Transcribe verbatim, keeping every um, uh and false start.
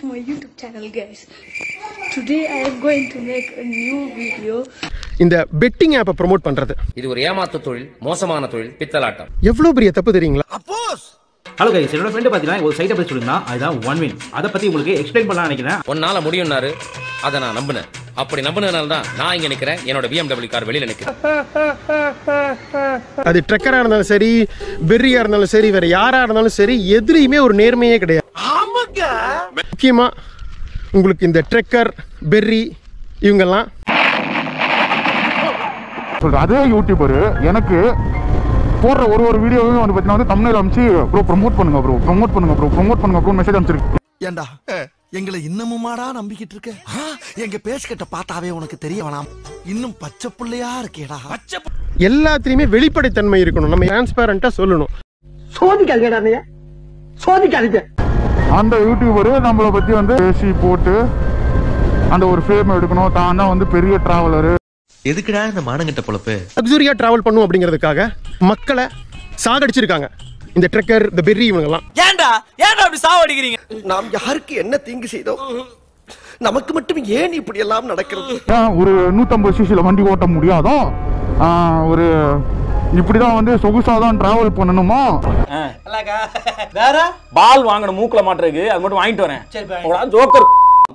to my YouTube channel, guys. Today I am going to make a new video. இந்த betting ஆப்பை promote பண்றது இது ஒரு ஏமாத்து தொழில், மோசமான தொழில், பித்தலாட்டம். எவ்வளவு பெரிய தப்பு தெரியுங்களா? அப்போஸ் ஹலோ கைஸ், என்னோட ஃப்ரெண்ட் பாத்தீங்கன்னா ஒரு சைட்டை பத்தி சொல்லிருந்தா அதுதான் ஒன் வின். அதை பத்தி உங்களுக்கு எக்ஸ்பிளைன் பண்ணலாம் நினைக்கிறேன். ஒன்னால முடியும்னாரு, அதை நான் நம்பினேன். அப்படி நம்பினதுனால தான் நான் இங்க நிக்கிறேன். என்னோட B M W கார் வெளியில நிக்கிறேன். அது ட்ரக்கரா இருந்தாலும் சரி, பெர்ரியா இருந்தாலும் சரி, வேற யாரா இருந்தாலும் சரி, எதுலயுமே ஒரு நேர்மையே கிடையாது. ஆமாங்க. முக்கியமா உங்களுக்கு இந்த ட்ரக்கர், பெர்ரி இவங்கெல்லாம் அதே யூடியூபர் எனக்கு போடுற ஒரு ஒரு வீடியோவும் வந்து பார்த்தீங்கன்னா வந்து தமிழில் அமைச்சு ப்ரோ ப்ரொமோட் பண்ணுங்க ப்ரோ ப்ரொமோட் பண்ணுங்க ப்ரோ ப்ரொமோட் பண்ணுங்க ப்ரோ மெசேஜ் அமைச்சிருக்கு. ஏண்டா எங்களை இன்னமுமாடா நம்பிக்கிட்டு இருக்க? எங்க பேசிக்கிட்ட பார்த்தாவே உனக்கு தெரிய வேணாம், இன்னும் பச்சை பிள்ளையா இருக்கேடா. எல்லாத்துலயுமே வெளிப்படைத்தன்மை இருக்கணும். நம்ம டிரான்ஸ்பரண்டா சொல்லணும். சோதிக்காதீங்க, சோதிக்காதீங்க. அந்த யூடியூபரு நம்மளை பத்தி வந்து பேசி போட்டு அந்த ஒரு ஃபேம் எடுக்கணும், தான் தான் வந்து பெரிய டிராவலரு. எதுக்குடா இந்த மானங்கிட்ட பொழப்பு? லக்ஸூரியா டிராவல் பண்ணும் அப்படிங்கிறதுக்காக மக்களை சாகடிச்சிருக்காங்க இந்த ட்ரக்கர், இந்த பெர்ரி இவங்கெல்லாம். ஏன்டா ஏன்டா அப்படி சாவடிக்கிறீங்க? நாம் யாருக்கு என்ன தீங்கு செய்தோம்? நமக்கு மட்டும் ஏன் இப்படி எல்லாம் நடக்கிறது? ஒரு நூற்றம்பது சிசியில் வண்டி ஓட்ட முடியாதோ, ஒரு இப்படிதான் வந்து சொகுசாதான் டிராவல் பண்ணணுமா? வேற பால் வாங்கணும் மூக்குல மாட்டுறதுக்கு, அது மட்டும் வாங்கிட்டு வரேன். ஜோக்கர்